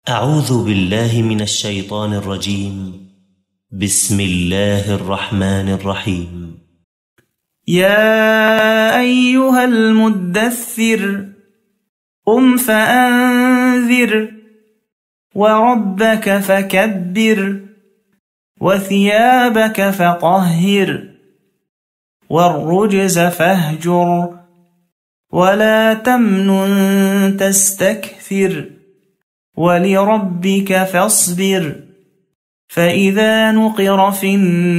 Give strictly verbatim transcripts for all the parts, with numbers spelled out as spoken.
أعوذ بالله من الشيطان الرجيم. بسم الله الرحمن الرحيم. يا أيها المدثر قم فأنذر وربك فكبر وثيابك فطهر والرجز فاهجر ولا تمنن تستكثر ولربك فاصبر فإذا نقر في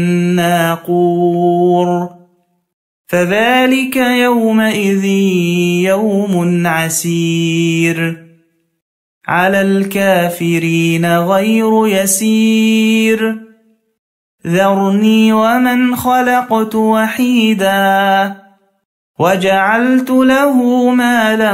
الناقور فذلك يومئذ يوم عسير على الكافرين غير يسير ذرني ومن خلقت وحيدا وجعلت له مالا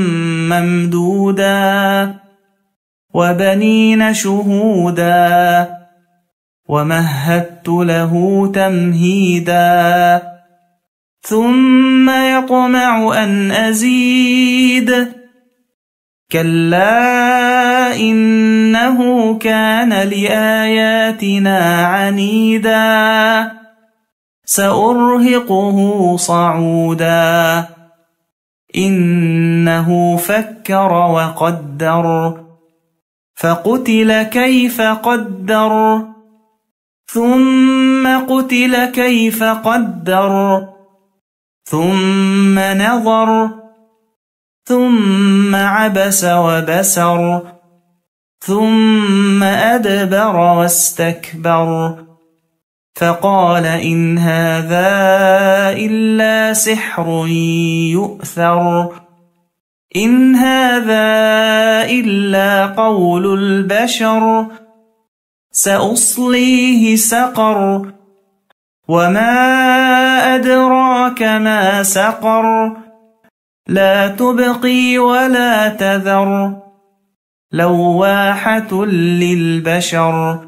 ممدودا وبنين شهودا ومهدت له تمهيدا ثم يطمع أن أزيد كلا إنه كان لآياتنا عنيدا سأرهقه صعودا إنه فكر وقدر فقتل كيف قدر ثم قتل كيف قدر ثم نظر ثم عبس وبسر ثم أدبر واستكبر فقال إن هذا إلا سحر يؤثر إن هذا إلا قول البشر سأصليه سقر وما أدراك ما سقر لا تبقي ولا تذر لواحة للبشر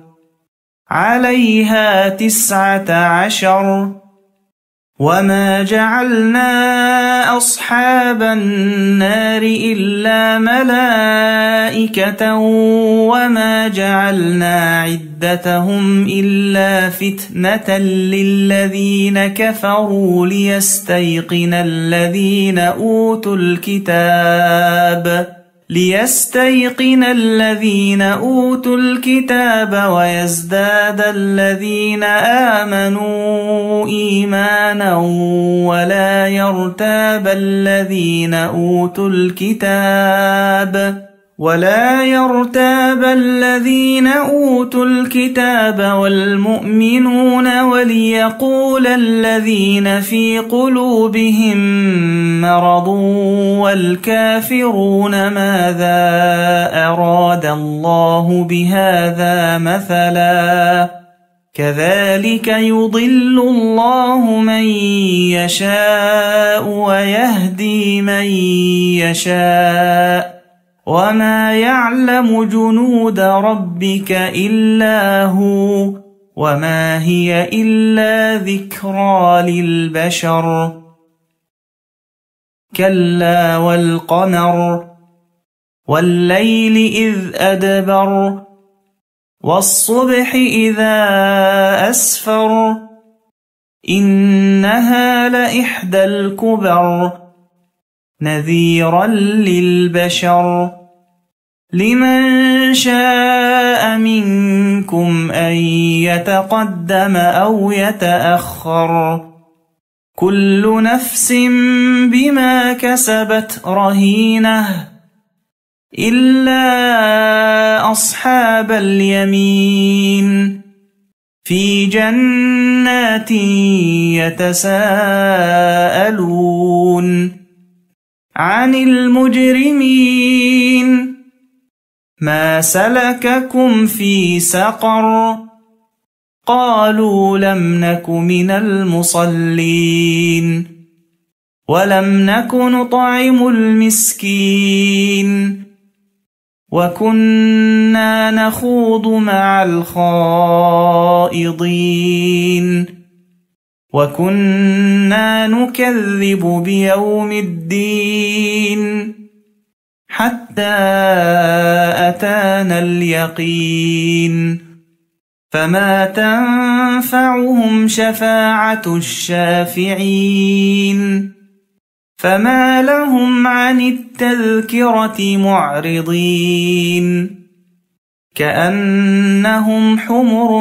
عليها تسعة عشر وما جعلنا أصحاب النار إلا ملائكة وما جعلنا عدتهم إلا فتنة للذين كفروا ليستيقن الذين أوتوا الكتاب ليستيقن الذين أوتوا الكتاب ويزداد الذين آمنوا إيمانا ولا يرتاب الذين أوتوا الكتاب ولا يرتاب الذين أوتوا الكتاب والمؤمنون وليقول الذين في قلوبهم مرض والكافرون ماذا أراد الله بهذا مثلا كذلك يضل الله من يشاء ويهدي من يشاء وما يعلم جنود ربك إلا هو وما هي إلا ذكرى للبشر كلا والقمر والليل إذ أدبر والصبح إذا أسفر إنها لإحدى الكبر نذيرا للبشر لمن شاء منكم أن يتقدم أو يتأخر كل نفس بما كسبت رهينة إلا أصحاب اليمين في جنات يتساءلون عن المجرمين ما سلككم في سقر قالوا لم نك من المصلين ولم نك نطعم المسكين وكنا نخوض مع الخائضين وكنا نكذب بيوم الدين حتى أتانا اليقين فما تنفعهم شفاعة الشافعين فما لهم عن التذكرة معرضين كأنهم حمر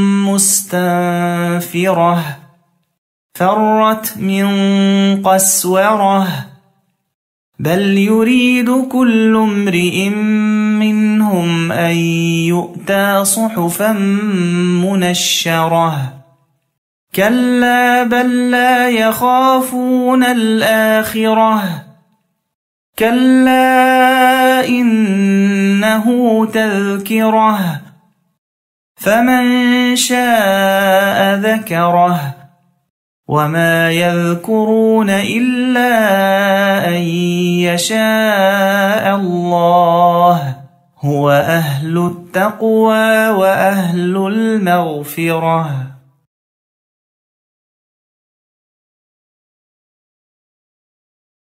مستنفرة فرت من قسورة بل يريد كل امرئ منهم أن يؤتى صحفا منشرة كلا بل لا يخافون الآخرة كلا إنه تذكرة فمن شاء ذكره وما يذكرون إلا أن يشاء الله هو أهل التقوى وأهل المغفرة.